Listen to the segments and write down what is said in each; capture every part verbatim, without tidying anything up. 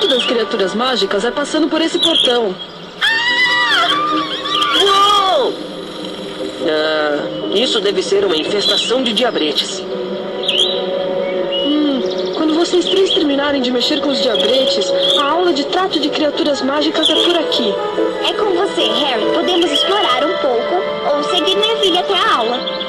enfrentamento das criaturas mágicas é passando por esse portão. Uou! Ah, isso deve ser uma infestação de diabretes. Hum, quando vocês três terminarem de mexer com os diabretes, a aula de trato de criaturas mágicas é por aqui. É com você, Harry. Podemos explorar um pouco ou seguir Neville até a aula.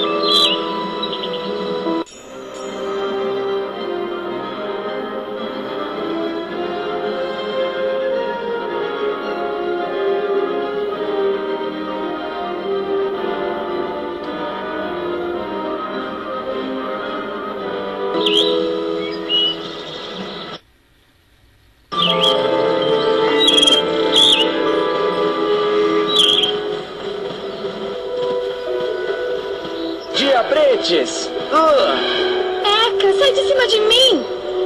Diabretes! Uh! Eca, sai de cima de mim!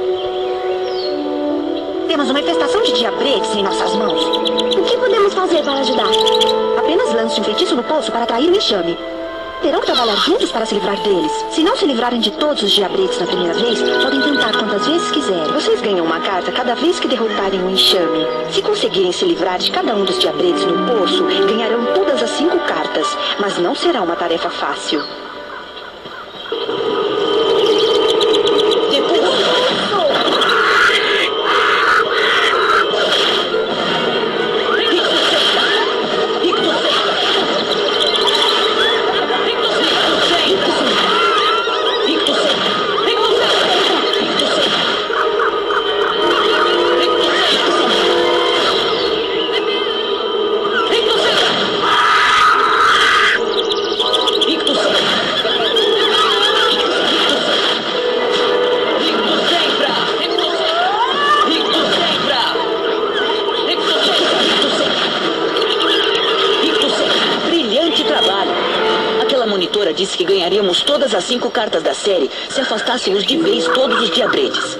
Temos uma infestação de diabretes em nossas mãos. O que podemos fazer para ajudar? Apenas lance um feitiço no poço para atrair o enxame. Terão que trabalhar juntos para se livrar deles. Se não se livrarem de todos os diabretes na primeira vez, podem tentar quantas vezes quiserem. Vocês ganham uma carta cada vez que derrotarem um enxame. Se conseguirem se livrar de cada um dos diabretes no poço, ganharão todas as cinco cartas. Mas não será uma tarefa fácil. Disse que ganharíamos todas as cinco cartas da série se afastássemos de vez todos os diabretes.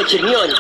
Hermione.